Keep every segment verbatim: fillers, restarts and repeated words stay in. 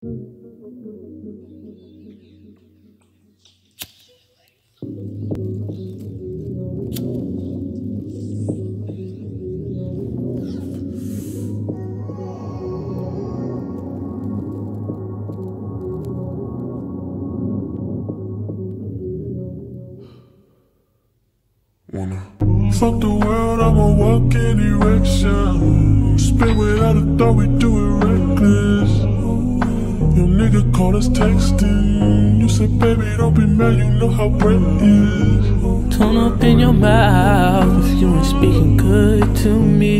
Wanna fuck the world, I'ma walk in erection. Spit without a thought, we do it reckless. Your nigga called us texting. You said, baby, don't be mad, you know how Brett is. Tone up in your mouth if you ain't speaking good to me.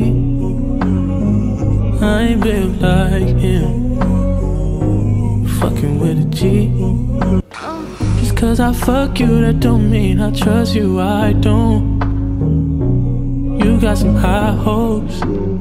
I ain't built like him, fucking with a G. Just cause I fuck you, that don't mean I trust you, I don't. You got some high hopes,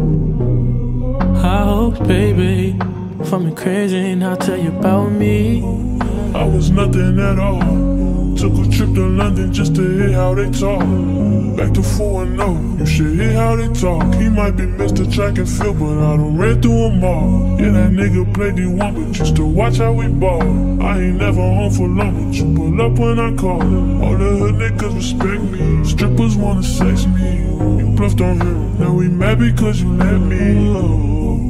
high hopes, baby. For me crazy and I'll tell you about me. I was nothing at all. Took a trip to London just to hear how they talk. Back to four and oh, you should hear how they talk. He might be Mister Track and Field, but I done ran through them all. Yeah, that nigga played D one, but used to watch how we ball. I ain't never home for long, but you pull up when I call. All the hood niggas respect me. Strippers wanna sex me. You bluffed on him, now we mad because you let me. Oh.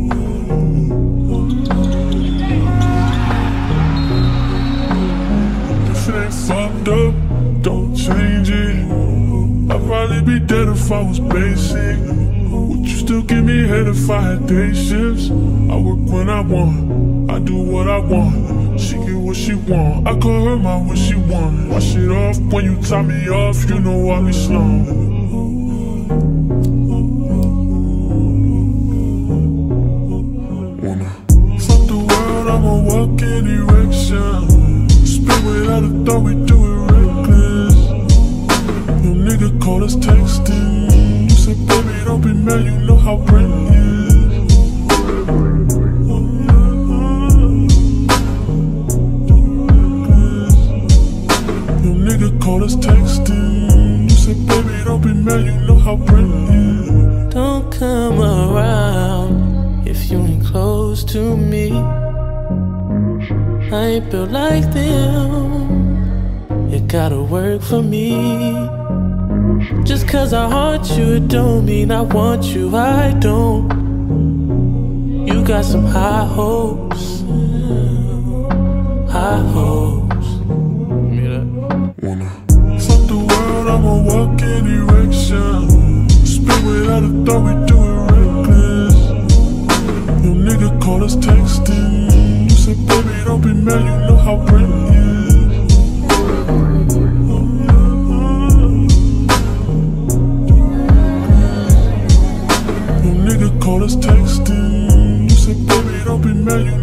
If it ain't fucked up, don't change it. I'd probably be dead if I was basic. Would you still give me head if I had day shifts? I work when I want, I do what I want. She get what she want, I call her my what she want. Wash it off when you tie me off, you know I be slow. Fuck the world, I'ma walk in erection. Spit without a thought, we do it reckless. Your nigga called us texting. You said, baby, don't be mad, you know how Brett is. Your nigga called us texting. You said, baby, don't be mad, you know how Brett is. Don't come around if you ain't close to me. I ain't built like them, it gotta work for me. Just cause I haunt you, it don't mean I want you, I don't. You got some high hopes, high hopes. Wanna fuck the world, I'ma walk in erection. Spit without a thought, we do it reckless. Your nigga called us texting. You said, baby, don't be mad, you know how Brett is. Your nigga called us texting. You said, baby, don't be mad, you know